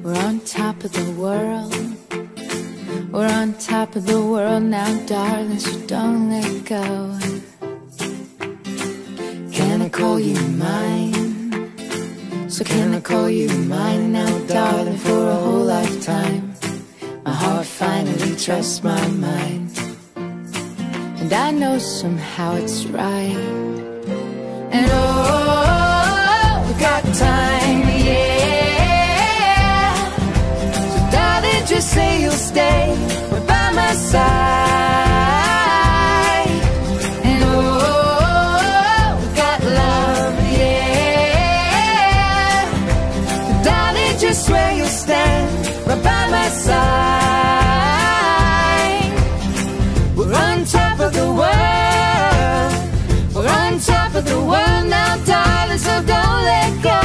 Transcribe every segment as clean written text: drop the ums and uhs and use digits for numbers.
We're on top of the world. We're on top of the world now, darling, so don't let go. Can I call you mine? So can I call you mine now, darling, for a whole lifetime? My heart finally trusts my mind, and I know somehow it's right. And oh, we got time, yeah. So darling, just say you'll stay right by my side. And oh, we got love, yeah. So darling, just swear you'll stand right by my side. We're on top of the world. We're on top of the world now, darling, so don't let go.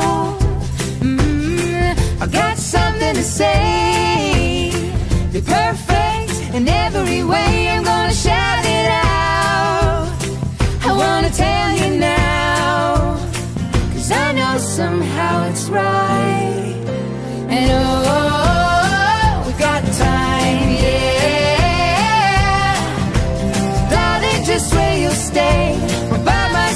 I got something to say. You're perfect in every way. I'm gonna shout it out. I wanna tell you now, 'cause I know somehow it's right. And oh, we got time, yeah. Darling, just swear you'll stay right by my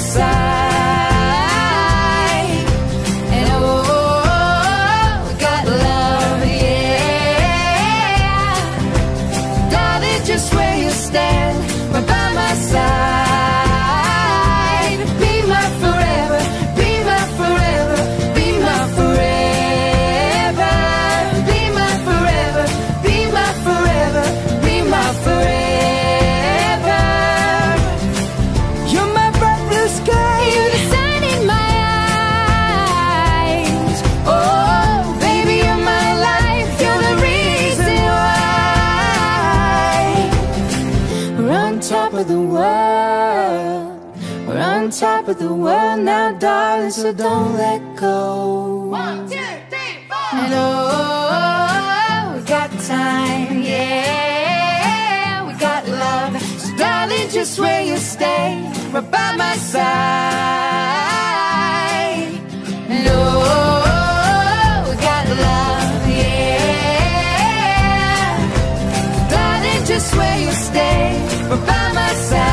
side. And oh, we got love, yeah. Darling, just swear you'll stand right by my side. Be my forever, be my forever, be my forever. Be my forever, be my forever, be my forever. You're my bright blue sky, you're the sun in my eyes. Oh, baby, you're my life, you're the reason why. We're on top of the world. We're on top of the world now, darling, so don't let go. 1, 2, 3, 4. And oh, we got time, yeah. We got love, so darling, just swear you'll stay right by my side. And oh, we got love, yeah. Darling, just swear you'll stay right by my side.